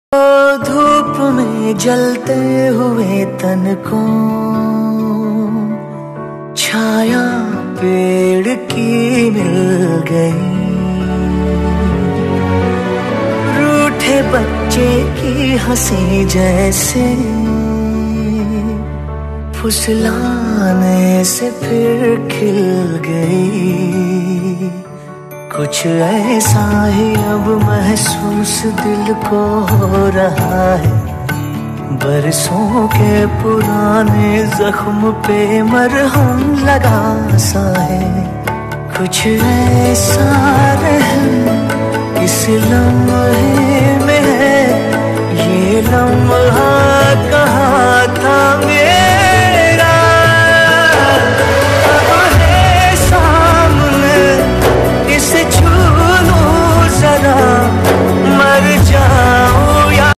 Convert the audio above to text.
धूप में जलते हुए तन को छाया पेड़ की मिल गई। रूठे बच्चे की हंसी जैसे फुसलाने से फिर खिल गई। कुछ ऐसा ही अब महसूस दिल को हो रहा है, बरसों के पुराने जख्म पे मरहम लगा सा है। कुछ ऐसा रहम इस लम्हे में है, ये लम्हा